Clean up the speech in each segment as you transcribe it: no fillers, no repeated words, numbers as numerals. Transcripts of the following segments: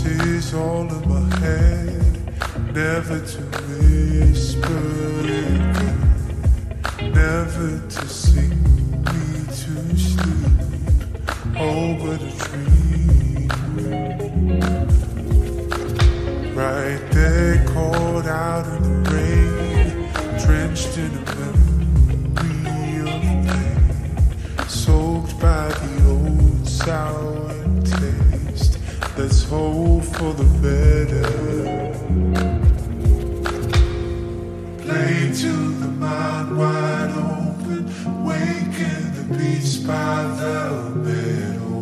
voices all in my head, never to whisper again, never to sing me to sleep. Oh, but a dream. Right there, caught out in the rain, drenched in a memory of pain, soaked by the old sour taste. Let's hope for the better. Play to the mind wide open, waken the beats by the meadow.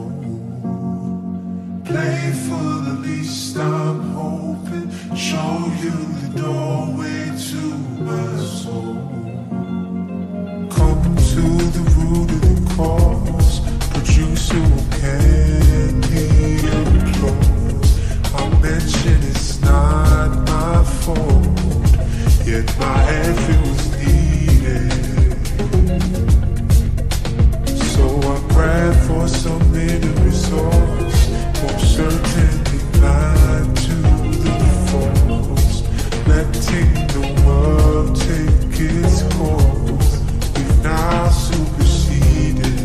Play for the least I'm hoping, show you the doorway to my soul. Come to the root of the cause, producer will candy applause. I mention it's not my fault, yet my effort was needed. So I grab for some inner resource, most certainly blind to the force, letting the world take its course. We've now superseded.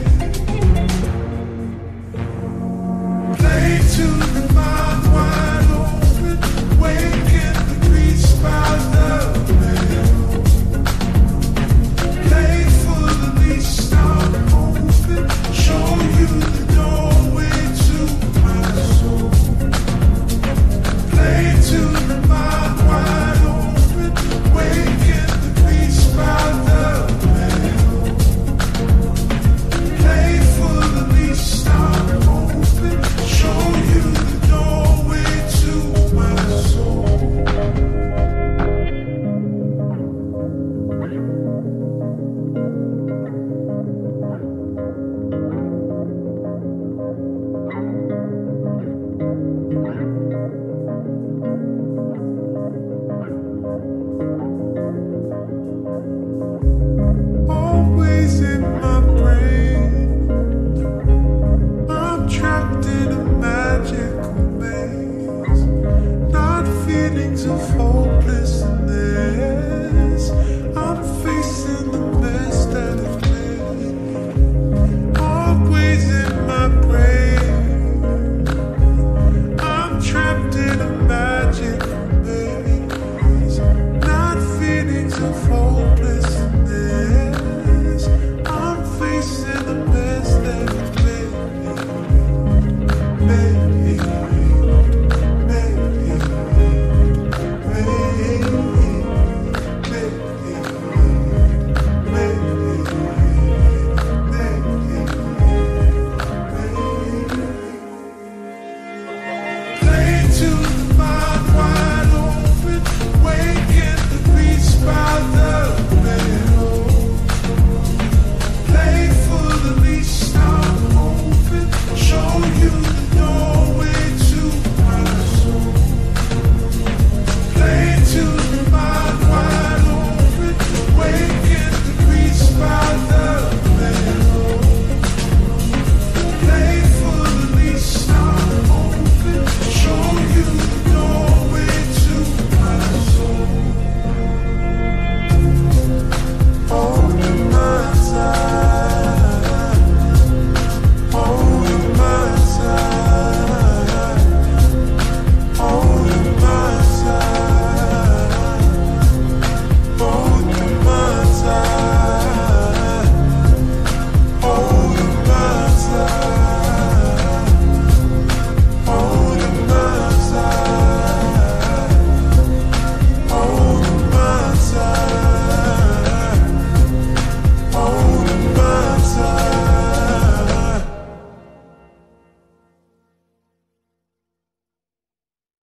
Play to the mind wide open, waken the beats by the middle. Play for the least I'm open, show you the doorway to my soul. Play to the mind wide open, waken the beats by the middle. Play for the least I'm open, show you the doorway to my soul. Always in my brain, I'm trapped in a magical maze, not feelings of hope.